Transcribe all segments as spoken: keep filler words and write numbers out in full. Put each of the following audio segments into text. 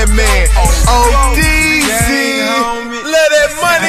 that man. O D Z, love that money.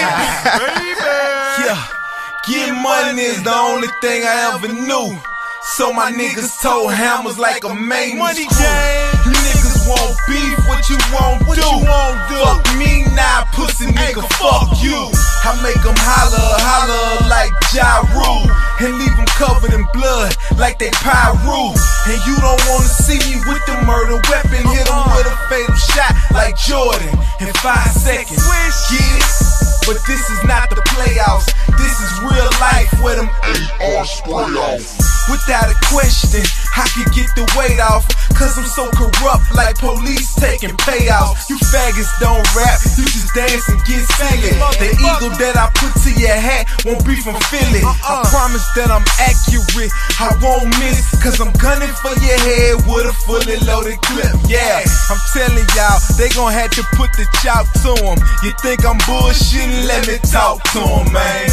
Yeah, getting money is the only thing I ever knew. So my niggas told hammers like a main money game. You niggas want beef, what you want what do? You want do? Fuck me now, pussy nigga, fuck you. I make them holler, holler like Ja Rule, and leave them covered in blood like they Pyru. And you don't wanna see me with the murder weapon, hit them with a fatal shot like Jordan in five seconds. Get it? But this is not the playoffs, this is real life where them A R spray off. Without a question, I could get the weight off, cause I'm so corrupt like police taking payouts. You faggots don't rap, you just dance and get silly. The eagle that I put to your hat won't be from Philly. I promise that I'm accurate, I won't miss, cause I'm gunning for your head with a fully loaded clip. Yeah, I'm telling y'all, they gon' have to put the chop to them. You think I'm bullshitting? Let me talk to them, man.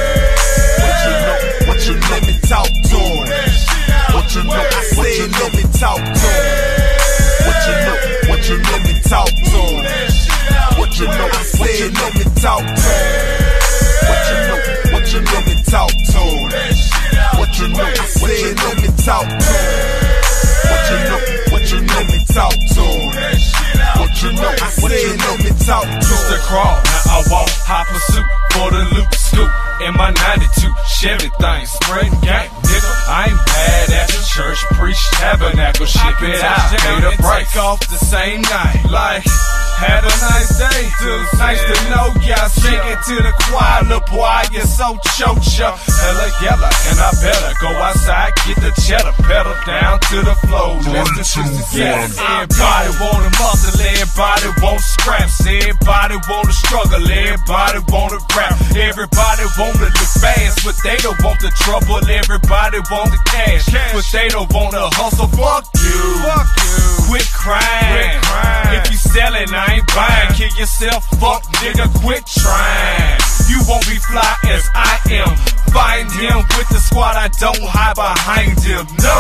What you know, what you know, let me talk to them. What you know, I said let me talk to them. What you know, what you let me talk to them. What you know, I said let me talk to them. What you know, what you let me talk to them. What you know, I said let me talk to them. What you know, what you let me talk to them. What you know, I said let me talk to them. Used to crawl, now I walk, high pursuit for the loop scoop. In my ninety-two Chevy thing, spreading gang, nigga. I ain't bad at the church, preach tabernacle, ship it out, made a break off the same night. Like, had a nice day, dude. Nice to know y'all. Sing it to the choir, little boy, you're so chocha. Hella yellow, and I better go outside, get the cheddar, pedal down to the floor. Let's the sisters, yes. Everybody want a muscle, everybody want scraps, everybody want to struggle, everybody want to rap, everybody want to look fast, but they don't want the trouble. Everybody want the cash, but they don't want to hustle. Fuck you, fuck you. Quit crying. If you selling, I ain't buying. Kill yourself, fuck nigga, quit trying. You won't be fly as I am. Find him with the squad, I don't hide behind him. No.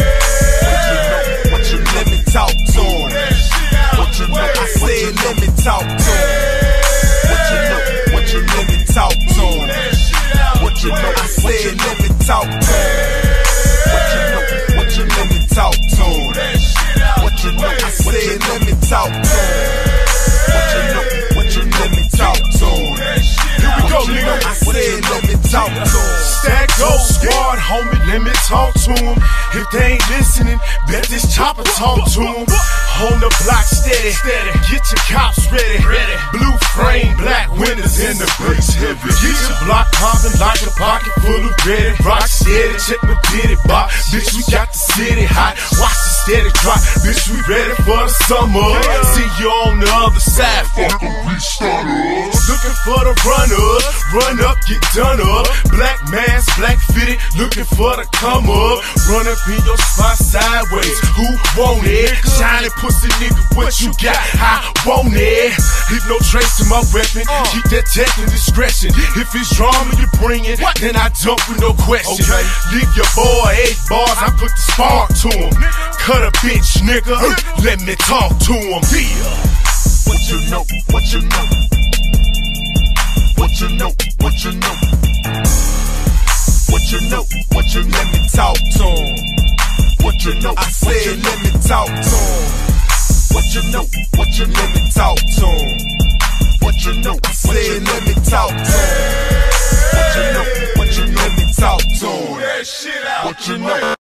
What you know, what you let me talk to him. What you know, I said let me talk to him. What you know, what you let me talk to him. What you know, I said let me talk to him. What you know, what you let me talk to him. What you know, I said let me talk to him. What you know, what you let me talk to him. Here we go, nigga. I said let me talk to him. Stack Go Squad, homie, let me talk to him. If they ain't listening, bet this chopper talk to him. On the block steady, steady. Get your cops ready, ready. Blue frame, black windows, and the brakes heavy. Get your block popping like a pocket full of ready. Rock steady, check my ditty box. Bitch, we got the city hot. Watch the steady drop. Bitch, we ready for the summer. See you on the other side, fuck a restarter. Looking for the runners, run up, get done up. Black mask, black fitted, looking for the come up. Run up in your spot sideways. Who want it? Shiny pussy nigga, what you got? I want it. Leave no trace to my weapon. Keep that tech and discretion. If it's drama you bring it, then I jump with no question. Okay. Leave your boy eight bars, I put the spark to him. Cut a bitch, nigga. Let me talk to him. Yeah. What you know? What you know? What you know? What you know? What you know? What you let me talk to him? What you know? I said let me talk to him. What you know? What you let me talk to him? What you know? I said let me talk to him. What you know? What you let me talk to him? What you know?